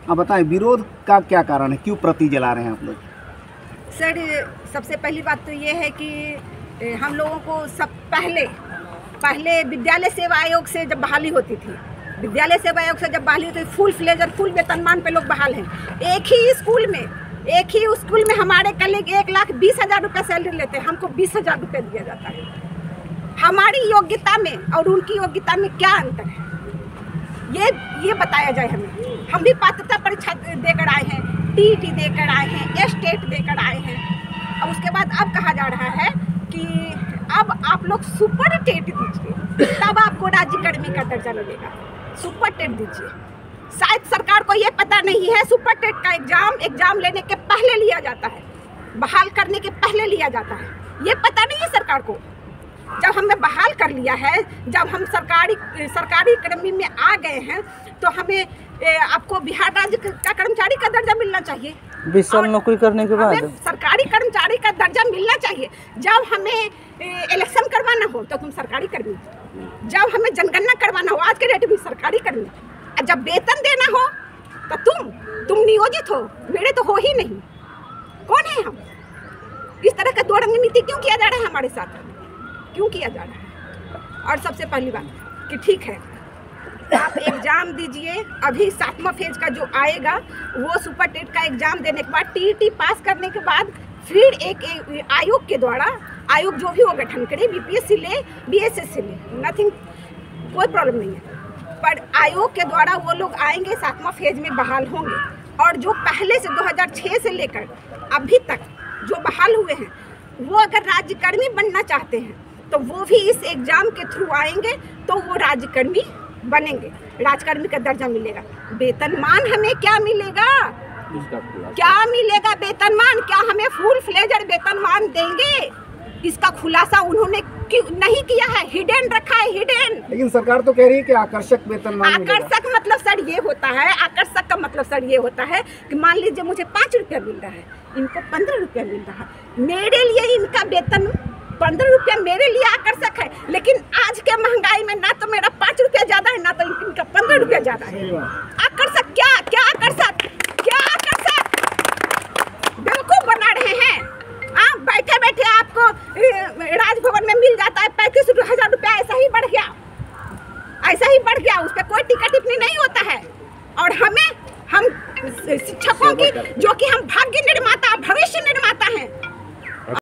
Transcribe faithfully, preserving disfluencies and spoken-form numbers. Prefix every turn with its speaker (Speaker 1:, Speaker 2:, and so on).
Speaker 1: आप बताएं विरोध का क्या कारण है, क्यों प्रति जला रहे हैं आप लोग?
Speaker 2: सर, सबसे पहली बात तो ये है कि हम लोगों को सब पहले पहले विद्यालय सेवा आयोग से जब बहाली होती थी, विद्यालय सेवा आयोग से जब बहाली होती थी, फुल फ्लेजर फुल वेतनमान पे लोग बहाल हैं। एक ही स्कूल में एक ही स्कूल में हमारे कलीग एक लाख बीस हजार रुपये सैलरी लेते हैं, हमको बीस हजार रुपये दिया जाता है। हमारी योग्यता में और उनकी योग्यता में क्या अंतर है, ये ये बताया जाए हमें। हम भी पात्रता परीक्षा देकर आए हैं, टीईटी देकर आए हैं, स्टेट देकर आए हैं। अब उसके बाद अब कहा जा रहा है कि अब आप लोग सुपर टेट दीजिए, तब आपको राज्यकर्मी का दर्जा मिलेगा। सुपर टेट दीजिए। शायद सरकार को ये पता नहीं है, सुपर टेट का एग्जाम एग्जाम लेने के पहले लिया जाता है, बहाल करने के पहले लिया जाता है। ये पता नहीं है सरकार को। जब हमें बहाल कर लिया है, जब हम सरकारी सरकारी कर्मी में आ गए हैं, तो हमें ए, आपको बिहार राज्य का कर्मचारी का दर्जा मिलना चाहिए।
Speaker 3: बीस साल नौकरी करने के बाद
Speaker 2: सरकारी कर्मचारी का दर्जा मिलना चाहिए। जब हमें इलेक्शन करवाना हो तो तुम सरकारी कर्मी, जब हमें जनगणना करवाना हो आज के डेट में सरकारी कर्मी, जब वेतन देना हो तो तुम तुम नियोजित हो, मेरे तो हो ही नहीं। कौन है हम? इस तरह का दो रंग नीति क्यों किया जा रहा है हमारे साथ, क्यों किया जा रहा है? और सबसे पहली बात कि ठीक है, आप एग्ज़ाम दीजिए। अभी सातवां फेज का जो आएगा वो सुपर टेट का एग्ज़ाम देने के बाद, टीईटी पास करने के बाद फिर एक, एक आयोग के द्वारा, आयोग जो भी वो गठन करे, बीपीएससी ले, बीएसएससी ले, नथिंग, कोई प्रॉब्लम नहीं है। पर आयोग के द्वारा वो लोग आएंगे, सातवां फेज में बहाल होंगे। और जो पहले से दो हज़ार छह से लेकर अभी तक जो बहाल हुए हैं, वो अगर राज्यकर्मी बनना चाहते हैं तो वो भी इस एग्ज़ाम के थ्रू आएंगे, तो वो राज्यकर्मी बनेंगे, राजकर्मी का दर्जा मिलेगा। वेतनमान हमें क्या मिलेगा? क्या मिलेगा वेतनमान? क्या हमें फुल फ्लेजर वेतनमान देंगे? इसका खुलासा उन्होंने नहीं किया है, हिडन रखा है, हिडन।
Speaker 1: लेकिन सरकार तो कह रही है कि आकर्षक वेतनमान मिलेगा।
Speaker 2: आकर्षक मतलब सर ये होता है, आकर्षक का मतलब सर ये होता है कि मान लीजिए मुझे पाँच रुपया मिल रहा है, इनको पंद्रह रुपया मिल रहा है, मेरे लिए इनका वेतन पंद्रह रुपया मेरे लिए आकर्षक है। लेकिन आज के महंगाई में ना तो मेरा पाँच रुपया ज्यादा है, ना तो इनका पंद्रह रुपया ज्यादा है। आकर्षक क्या क्या आकर्षक क्या आकर्षक बेवकूफ बना रहे हैं। हाँ, बैठे बैठे आपको राजभवन में मिल जाता है पैंतीस हजार रुपया, ऐसा ही बढ़ गया, ऐसा ही बढ़ गया, उस पर कोई टिकट टिप्पणी नहीं होता है। और हमें हम शिक्षकों की, जो कि हम भाग्य निर्माता, भविष्य निर्माता